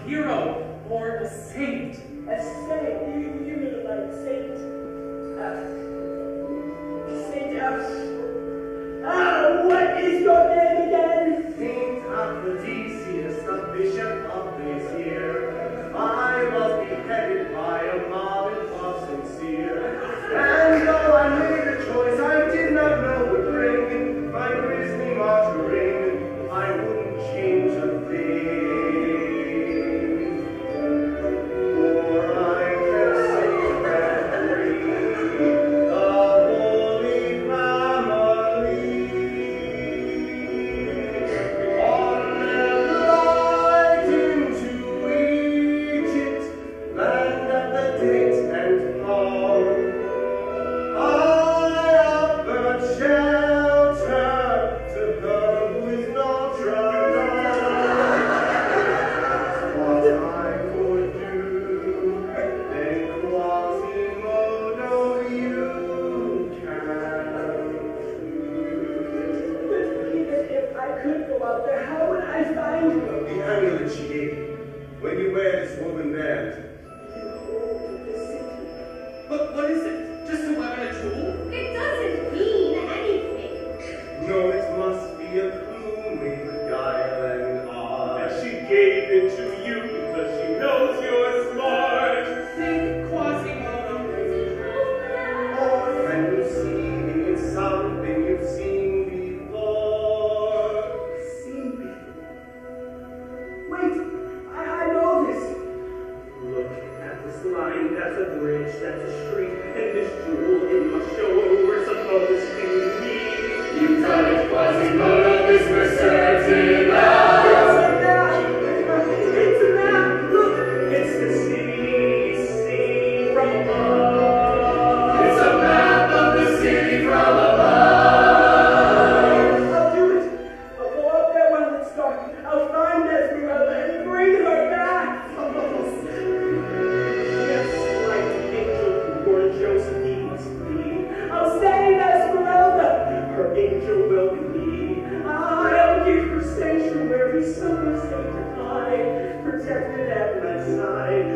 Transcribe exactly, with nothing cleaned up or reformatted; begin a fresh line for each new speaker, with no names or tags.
hero or a saint?
A saint? You, you mean like Saint? Uh, Saint uh, Ah, what is your name again?
Saint Aphrodisius, the bishop of this year. I was beheaded by a mob and was sincere. And though I made a choice I did not know would bring my grisly martyring, I wouldn't change a thing. For I can say that we, the Holy Family, on their flight into Egypt, land at the date and hour, I offered shelter to her who is Notre What I could do, then Quasimodo you can
But even if I could go out there, how would I find you?
The amulet she gave you, when you wear this woven band.
But what is it? Just a weapon, a tool?
It doesn't mean anything.
No, it must be a clue made with guile and art. And she gave it to you because she knows you're smart.
Think Quasimodo.
Or can you see it's something you've seen before?
Seen before. Wait, I, I know this.
Look at this line, that's a bridge, that's a street, and this jewel in my show we're supposed to meet.
You done it, Quasimodo, this we're certain of.
It's a map! It's a map! Look!
It's the city seen from above.
It's a map of the city from above.
I'll do it! I'll go out there when it's dark. I'll find Esmeralda and bring her back!
Yes, like the angel who warned Joseph he must flee.
I'll save Esmeralda!
Her angel will be me.
I'll give her sanctuary somewhere safe to hide, protected at my side.